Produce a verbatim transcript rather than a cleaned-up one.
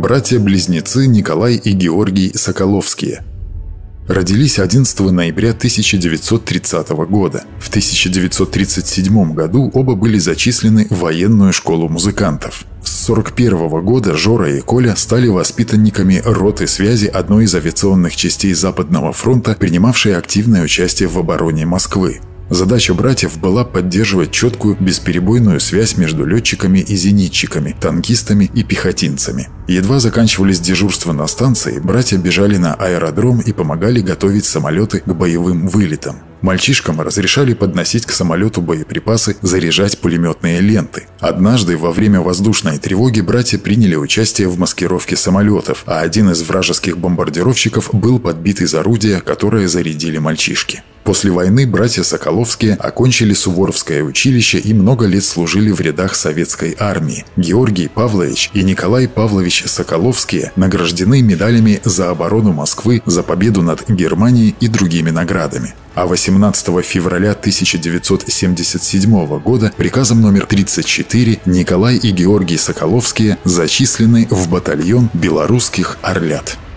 Братья-близнецы Николай и Георгий Соколовские. Родились одиннадцатого ноября тысяча девятьсот тридцатого года. В тысяча девятьсот тридцать седьмом году оба были зачислены в военную школу музыкантов. С сорок первого года Жора и Коля стали воспитанниками роты связи одной из авиационных частей Западного фронта, принимавшей активное участие в обороне Москвы. Задача братьев была поддерживать четкую, бесперебойную связь между летчиками и зенитчиками, танкистами и пехотинцами. Едва заканчивались дежурства на станции, братья бежали на аэродром и помогали готовить самолеты к боевым вылетам. Мальчишкам разрешали подносить к самолету боеприпасы, заряжать пулеметные ленты. Однажды во время воздушной тревоги братья приняли участие в маскировке самолетов, а один из вражеских бомбардировщиков был подбит из орудия, которое зарядили мальчишки. После войны братья Соколовские окончили Суворовское училище и много лет служили в рядах советской армии. Георгий Павлович и Николай Павлович Соколовские награждены медалями за оборону Москвы, за победу над Германией и другими наградами. А восемнадцатого февраля тысяча девятьсот семьдесят седьмого года приказом номер тридцать четыре Николай и Георгий Соколовские зачислены в батальон белорусских «Орлят».